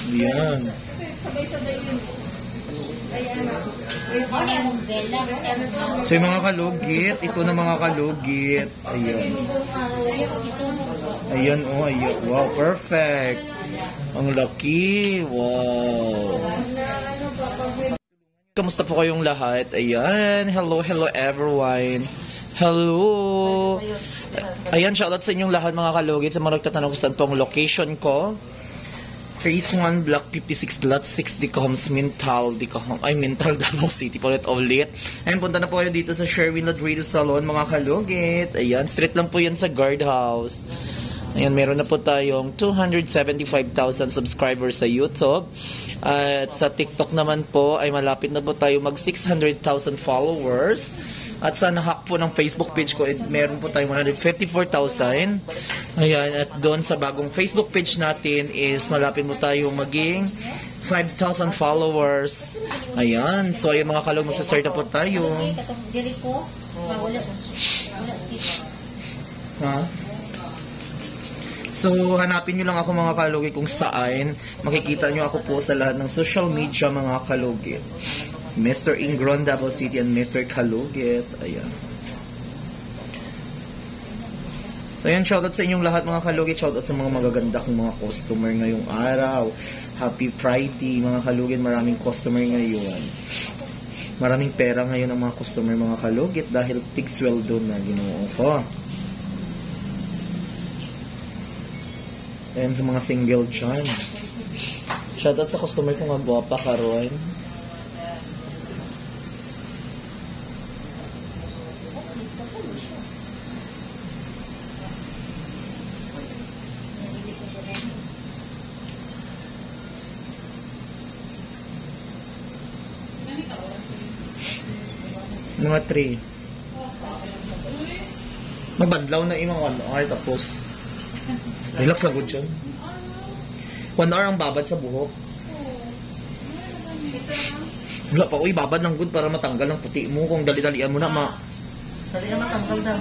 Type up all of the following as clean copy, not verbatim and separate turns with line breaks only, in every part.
Yan.
Sabay-sabay yun.
So yung mga kalugit, ito na mga kalugit. Ayan. Ayan, oh, ayan. Wow, perfect. Ang laki. Wow. Kamusta po kayong lahat? Ayan. Hello, hello everyone. Hello. Ayan, shoutout sa inyong lahat mga kalugit. Sa mga nagtatanong kung saan po ang location ko. Phase 1, Block 56, Lot 6, Dicoms, Mintal, Mintal, Davao City, ulit. Ayan, punta na po kayo dito sa Sherwin Ladrido Salon, mga kalugit. Ayan, street lang po yan sa guardhouse. Ayan, meron na po tayong 275,000 subscribers sa YouTube. At sa TikTok naman po, ay malapit na po tayo mag 600,000 followers. At sa nahack po ng Facebook page ko, meron po tayong 154,000. Ayan, at doon sa bagong Facebook page natin is malapit mo tayo maging 5,000 followers. Ayan, so ayun mga kalog, magsasart na po tayo. Ha? So, hanapin nyo lang ako mga kalugit kung saan. Makikita nyo ako po sa lahat ng social media mga kalugit. Mr. Ingron, Davao City, and Mr. Kalugit. Ayan. So, ayan, shoutout sa inyong lahat mga kalugit. Shoutout sa mga magaganda kong mga customer ngayong araw. Happy Friday mga kalugit. Maraming customer ngayon. Maraming pera ngayon ang mga customer mga kalugit dahil tig-sweldo na ginoo ko. Ayan sa mga single dyan. Shoutout sa customer ko nga buwapa karon. Mga 3. Magbadlaw na imong 1 hour tapos relax lang good siya. 1 hour ang babad sa buhok. Wala pa, uy, babad ng good para matanggal ang puti mo. Kung dali-dalian mo na, dali na matanggal na.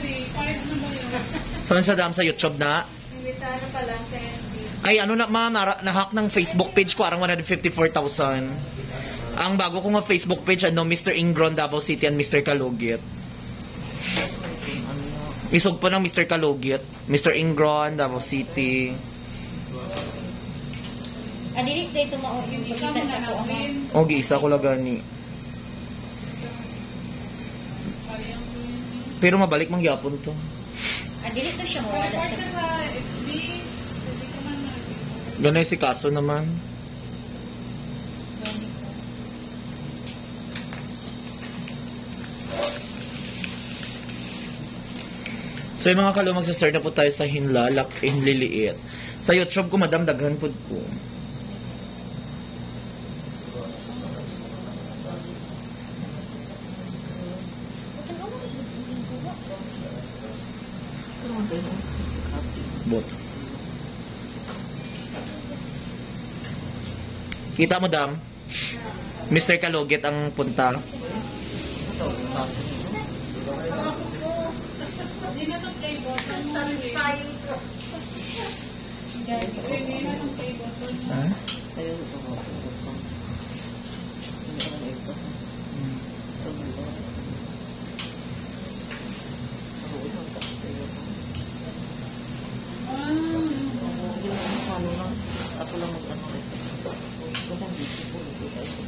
Saan sa dam sa YouTube na?
Hindi sa ano pa lang, sa MD.
Ay, ano na, ma'am, na-hack ng Facebook page ko, arang 154,000. Ang bago ko nga Facebook page, ano, Mr. Ingron, Davao City, and Mr. Kalugit. Isog po ng Mr. Kalugit. Mr. Ingron, Davao City.
Adirik dito yung isa mo na namin.
Okay, isa ko lagani. Pero mabalik mangyapon to.
Adirik to siya mo. Wala
sa FB.
Ganun si Kaso naman. So yung mga kalumag sa start na po tayo sa hinliliit. Sa YouTube ko, madam, daghan po ko. Bot. Kita mo, dam? Mr. Kalugit ang punta.
Hindi na itong play button.
satisfying ko.
Hindi na itong play button.
Ha?
Ako lang mag-ano rin. Kapag dito po, ito tayo sa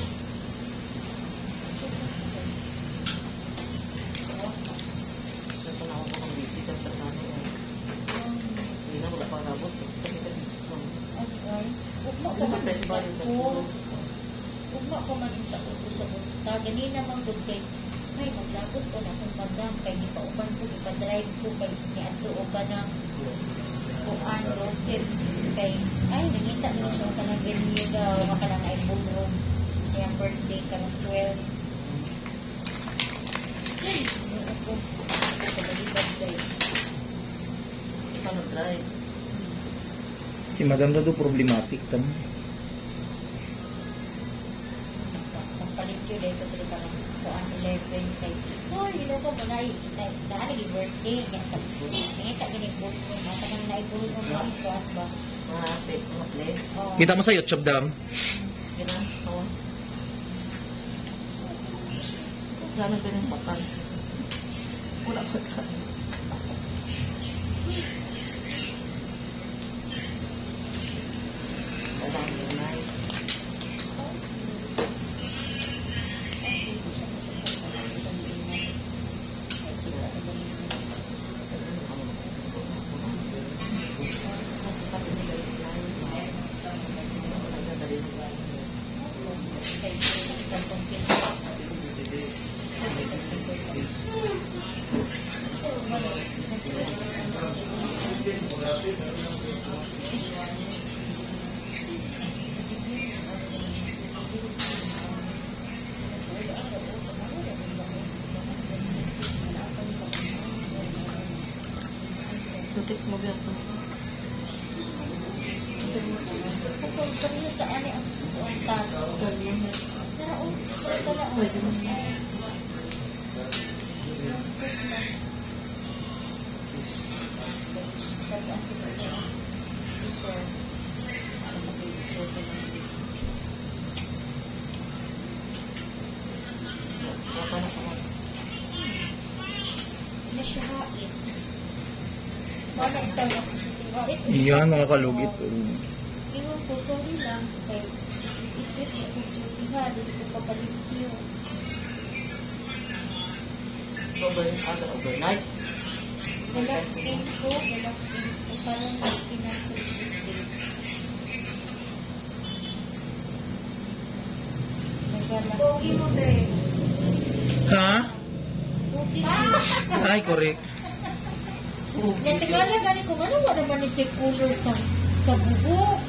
Ugma ko man sa uto sa bunta. Ganina mang good kay ay maglabot ko na kung madam kay ipauban ko, ipa-drive ko kay niaso o ka ng kuan roasted kay ay nangita mo siya ka ng venue daw maka na ay ballroom kaya birthday ka ng 12. Ako kalibad sa'yo.
ikaw drive.
Si madam na do problematic tam.
Palit yun dahil ito ka ng kuan 11 kay oh, yun ko muna dahil yung birthday niya sa nangita ganit ballroom maka nang naibulong mo kuan ba
Mga ate, mga Less.
Oh.
Kita mo sa YouTube, Dam.
Yan na. Oo. Sana ganun bakal. Wala ka ka. Alam mo na. Text mo biasa.
Kung kanina sa ani ang susunta. Naraon.
Pwede mo.
Iyan, mga kalugit.
Iwan ko, sorry lang. Kay isip na kung iba, dito ko papalit yun.
Overnight.
Galapin ko, parang pinako 6 days.
Pogi mo, te.
Ha? Ay, correct.
Natingala gani ko, ano wala naman ni circular sa buhok.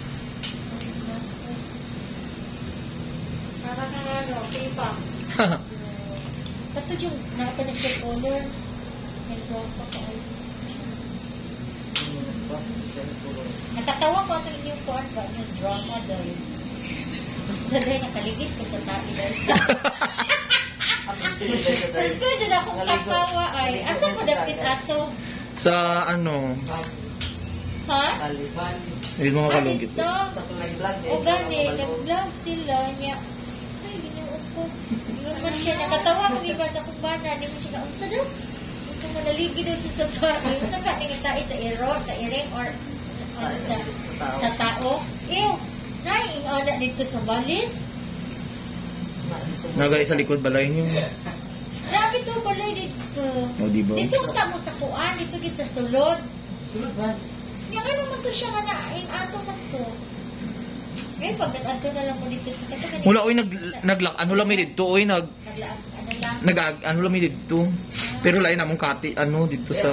Para ka nga, no, pipa.
Kato yung nata na circular. Nagwapa ka ay. Nakatawa ko ang inyong kuwan ba? Yung drama dahil. Sa dahil nakaligid ka sa tabi dahil. Pagka dyan akong katawa ay. Asa ko dapit ato?
Sa ano,
Ha?
yun mga kalugit.
Ito. O gani, nag-vlog sila niya. Ay, ginuot ko. Yun man siya. Nakatawa ko iba sa kumbana. Hindi mo siya kaunsa daw. Kung manaligi daw siya sa tao. Yung sa kating tayo sa sa iring or sa tao. Ew! Nay, ingala dito sa balis.
Nagay sa likod balay niyo.
Grabe to balay dito.
O, di ba?
Dito ang tamo sa kuan. Dito gid sa sulod.
Sunod ba?
Yung ano man to siya nga na ato man to. Eh, pag nag-ato na lang mo dito sa kata.
Wala, oy, naglak, ano lang may dito, oy,
Ano lang.
ano lang may dito. Pero lain namong kati, ano, dito sa,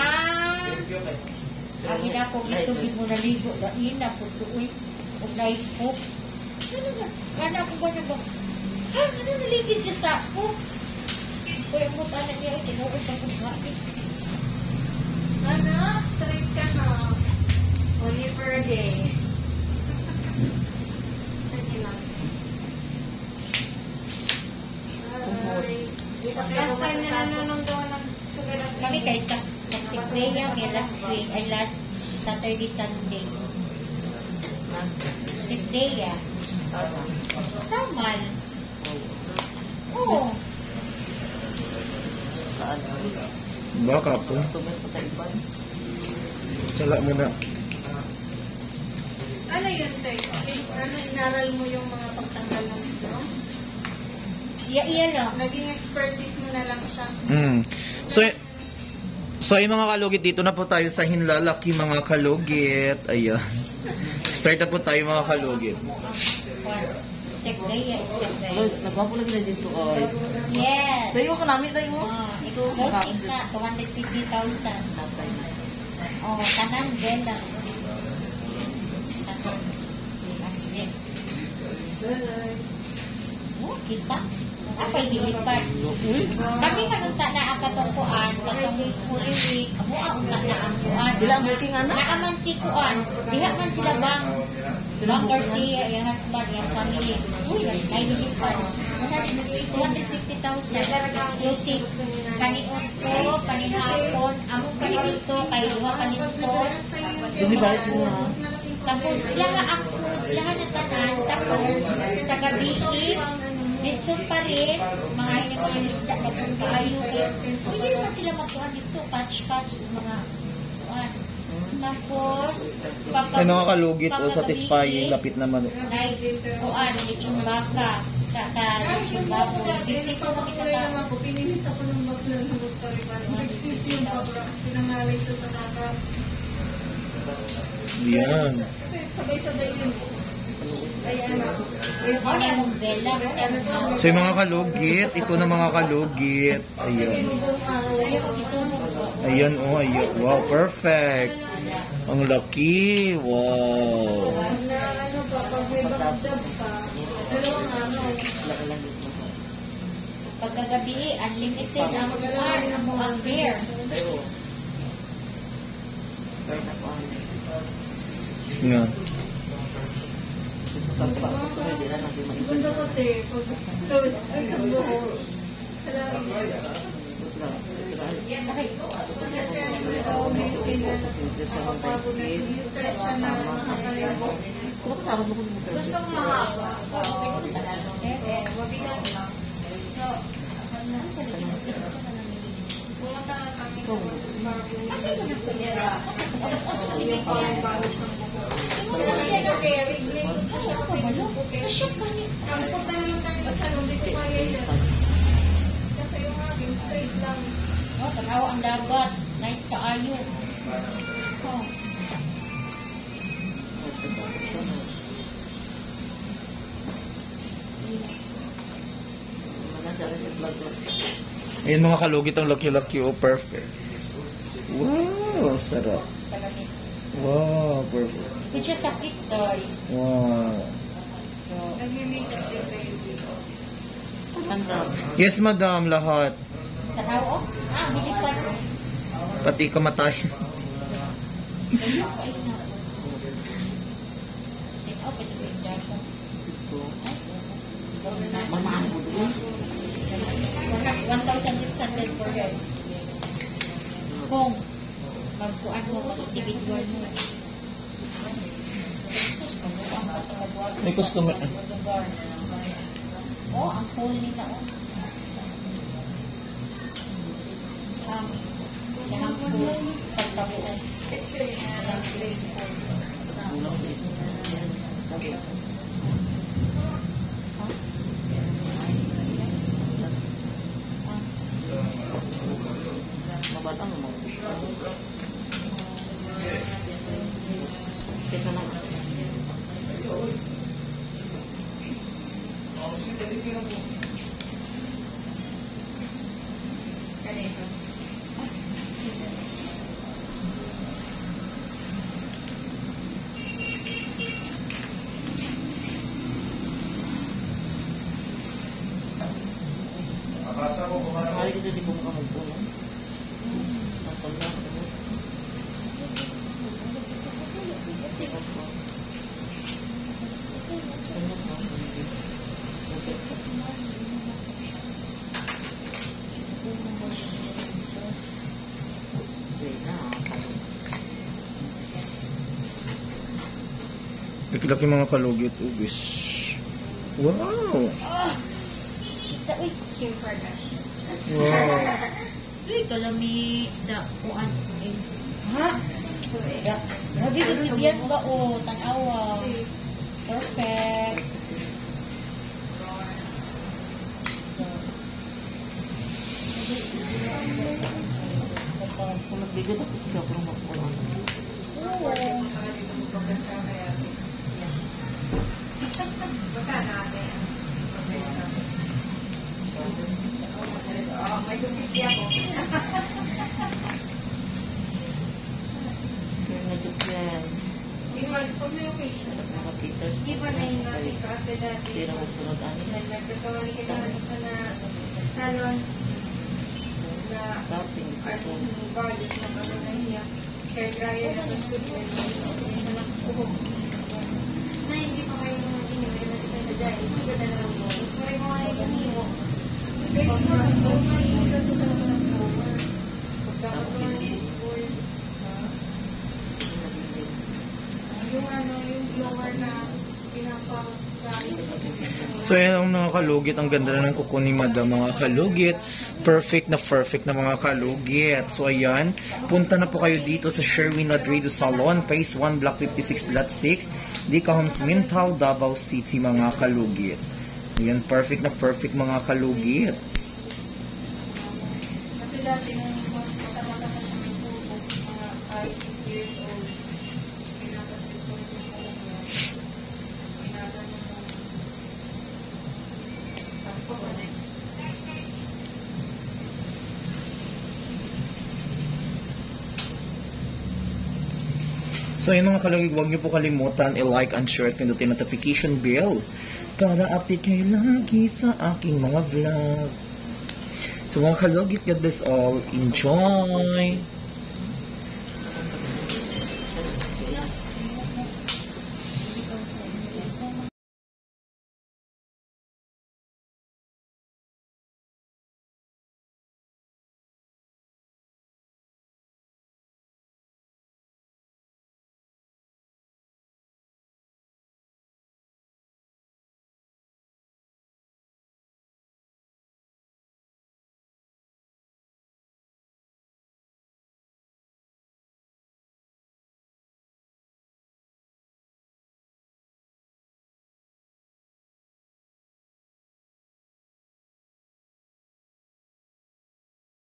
Ang ina ko ito, di mo naligo. Dahil na po ito, uy. Kung live books. Ano ba? Kala ko ba na ba? Ha? Ano naligid siya sa books? Uy, ang mutanan niya, ay, tinuod ang kumakain.
Anak, straight ka na. Only per day. Sige lang. Ay. Last time na nanonood daw ng sugaran.
Kami kaysa, nagsiklaya may last week, ay last Saturday, Sunday. Siklaya. Samal. Oo.
baka po.
Tumat pa tayo ba?
Sala mo na.
Ano yun, te? Ano, inaral mo yung mga pagtanggal ng ito?
Iya lang.
Naging expertise mo na lang siya.
So ay mga kalugit, dito na po tayo sa Hinlalaki mga kalugit. Ayan. Start na po tayo mga kalugit.
Siklaya is
Hello,
siklaya.
nagwapo lagi na dito. Ay.
Yes.
Tayo ka namin tayo mo.
Exclusive na, 250,000. Oh, tanan bela. Limas din. Oh, kita. Apay hilipad. Kami kanunta na ang katungkuan, katong Holy Week, amo ang na ang kuan.
Bila ang booking anak?
Naaman si kuan. Diha man sila bang Garcia, yung husband, yung family. Uy, ay hilipad. 250,000 exclusive. Kanion ko, kanihapon, among kanito, kay Luha kanito.
Dumibalik mo na.
Tapos, ilaha ang food, ilaha na tanan. Tapos, sa gabi, litson pa rin, mga mga isda na kung kaayo. Hindi naman sila makuha dito, patch-patch, mga kuhan. Tapos,
Ay, mga kalugit o satisfying, lapit naman.
kuhan, litson baka, sa litson bako. Dito makita ka.
Ako, pinilit ako ng bakla ng doktor. Nagsisi yung bakla kasi nangalay siya sa naka.
Yan.
Kasi sabay-sabay yun. Ayan ako.
Ano na yung bella?
So yung mga kalugit, ito na mga kalugit. Ayan. Ayan, oh, ayan. Wow, perfect. Ang laki. Wow.
Na ano pa, pag may bakjab ka, dalawang araw.
Pagkagabi, unlimited ang kuhan, ang mga fare.
Yes nga.
Ganda ko, te. Ay, kagbuho. Gusto ko mahaba. Mabigat lang. So, pumunta na kami sa yung pang-balos ng buko. Wala siya na carry. Gusto siya kasi buko. Ang punta naman tayo sa nung di kaya yan. Kasi yung aking straight lang.
Oh, tanaw ang dagat. Nice kaayo. Oh.
Ayan mga kalugit, ang laki-laki o perfect. Wow, sarap. Wow, perfect.
Hindi siya sakit, Toy.
Wow.
Nag-make-up yung baby.
Yes, madam, lahat.
Tanaw, oh. Bilis pa na.
Pati kamatayan.
Mamaan mo doon.
1,600 per head. Kung magkuhan mo sa individual mo.
May customer.
Oh, ang cool nila, oh. Lahat po, pagtabuan.
Mabatang mo. Kita na. Hari kita di bawah kamu pun.
Laki-laki mga kalugit. Ubis. Wow.
Kim Kardashian.
Wow.
Uy, kalami sa kuan. Ha? Grabe, bibigyan ba o tanawa? Perfect.
Kung nagbigay ako siya kung magpunan.
Baka natin. May dumiti ako.
Kaya medyo yan.
Pag may occasion,
Nakapiters.
di ba na yung si Kate dati?
Hindi na magsunod ano.
Nagkakawali ka naman sa na salon na
Dating.
arting balik na kami nahiya. Hair dryer na gusto ko. Gusto ko na nakukuhog. Na hindi pa kayo mga ginimay na kita na dahil. Sige na lang mo. Gusto ko rin mga ginimo. Pag tapos, ganito talaga ng cover. Pagkakatuwa ni school. Yung ano, blower na pinapakain sa
So yan ang mga kalugit, ang ganda na ng kuko ni Madam, mga kalugit. Perfect na mga kalugit. So ayan, punta na po kayo dito sa Sherwin Ladrido Salon, Phase 1, Block 56, Lot 6, Dica Homes, Mintal, Davao City, mga kalugit. Ayan, perfect mga kalugit.
Kasi dati nung mata-mata pa siya ng pupo, mga 5, 6 years old, pinapatid ko rin yung pupo niya. Pinagano mo. Tapos pa ba
So yun mga kalugit, huwag niyo po kalimutan i-like and share at pindutin notification bell para update kayo lagi sa aking mga vlog. So mga kalugit, God bless all. Enjoy!